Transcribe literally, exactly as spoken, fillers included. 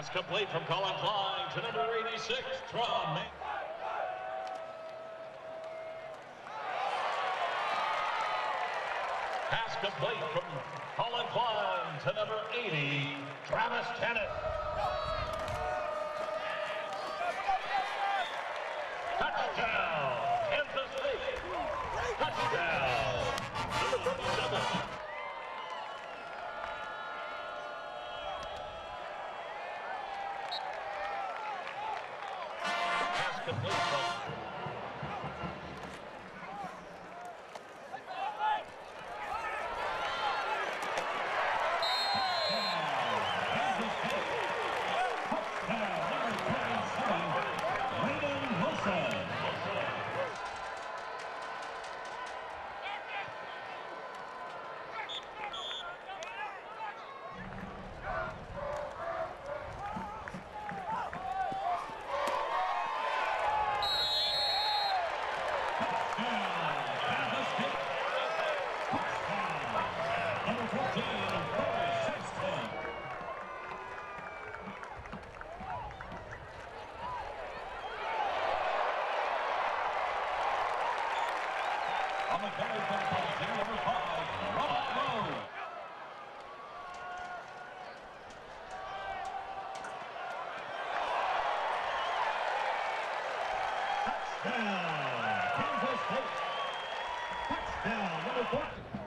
Pass complete from Colin Klein to number eighty-six, Tron Man. Pass complete from Colin Klein to number eighty, Travis Kennett. Touchdown, Kansas State. Touchdown, number thirty-seven. Pass complete from on the carry from policy number five, Robert Lowe. Touchdown, Kansas State. Touchdown, number fourteen.